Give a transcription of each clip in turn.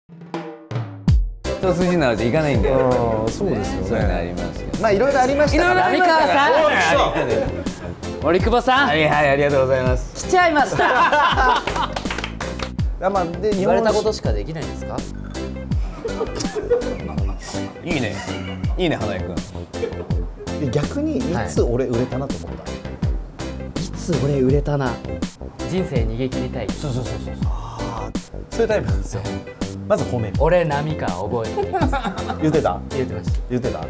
一筋縄じゃいかないんだよ。 そうですよそういうのあね。 りますけど。 まあいろいろありましたから。 浪川さん、森久保さん、 はいはい、ありがとうございます。 来ちゃいました。 まあで言われたことしかできないんですか？ いいね。いいね、花江君。 逆にいつ俺売れたなと思った。 いつ俺売れたな。人生逃げ切りたい。 そうそうそうそう。 そういうタイプなんですよ。まず褒める。 俺浪川覚えてる。 言ってた。 言ってました。 言ってた。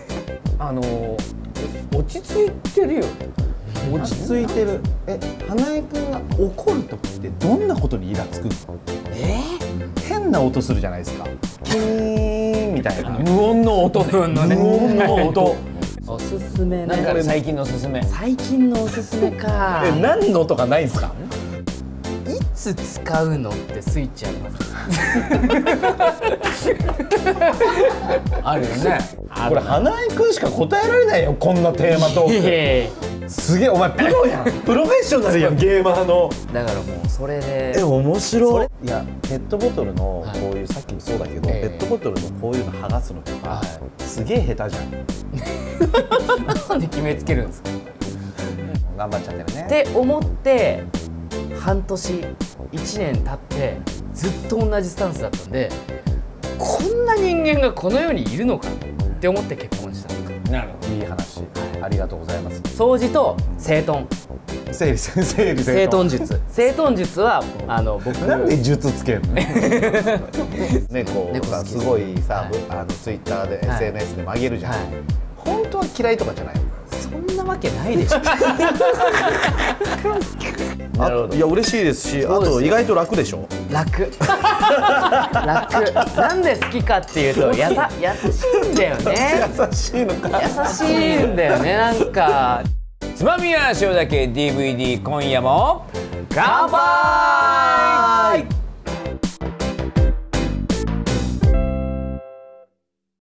落ち着いてるよ。 落ち着いてる。花江くんが怒る時ってどんなことにイラつくの？変な音するじゃないですか。キーンみたいな。 無音の音ね。無音の音。 おすすめね。 なんか最近のおすすめ。 最近のおすすめか。 何の音がないんですか？ いつ使うのってスイッチあります。 あるよね。 これ花江くんしか答えられないよ、こんなテーマトーク。すげえ、お前プロやん。プロフェッショナルやん、ゲーマーの。 だからもうそれで。 面白い。いや、ペットボトルのこういう、さっきもそうだけど、ペットボトルのこういうの剥がすのとかすげえ下手じゃん。 なんで決めつけるんですか？ 頑張っちゃってるね。 って思って半年1年経ってずっと同じスタンスだったんで、こんな人間がこの世にいるのかって思って結婚した。 なるほど。 いい話、ありがとうございます。 掃除と整頓術。整頓術は僕なんで術つけるの？猫が猫好きすごいさ、ツイッターで SNS でも上げるじゃん。本当は嫌いとかじゃない？ そんなわけないでしょ。 なるほど。いや嬉しいですし、あと意外と楽でしょ？ 楽。なんで好きかっていうと優しいんだよね。 優しいのか。 優しいんだよね、なんか。 つまみや塩だけ DVD 今夜も乾杯。